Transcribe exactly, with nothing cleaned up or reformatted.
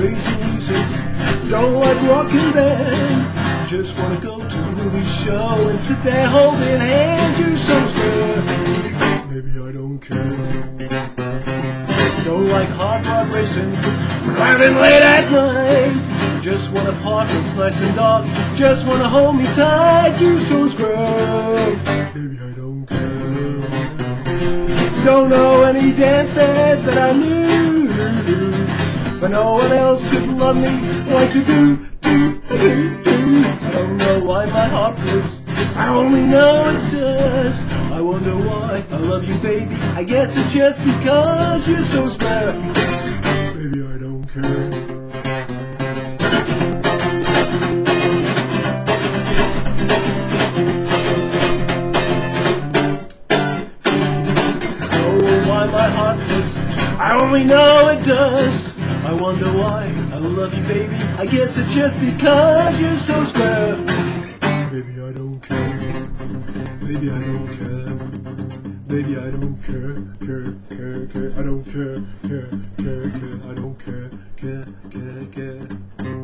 crazy music. Don't like rockin' band. Just wanna go to a movie show and sit there holding hands. You're so scared. Maybe I don't care. Don't like hard rod racing, driving late at night. Just wanna park and slice and dog. Just wanna hold me tight. You're so scared. Maybe I don't care. Don't know any dance steps that I knew, but no one else could love me like you do, do, do, do. I don't know why my heart flips, I only know it does. I wonder why I love you, baby. I guess it's just because you're so scared. Maybe I don't care. My heart flips, I only know it does. I wonder why I love you, baby. I guess it's just because you're so scared. Maybe I don't care. Maybe I don't care. Maybe I don't care. Care, care, care. I don't care. Care, care, care. I don't care. Care, care, care.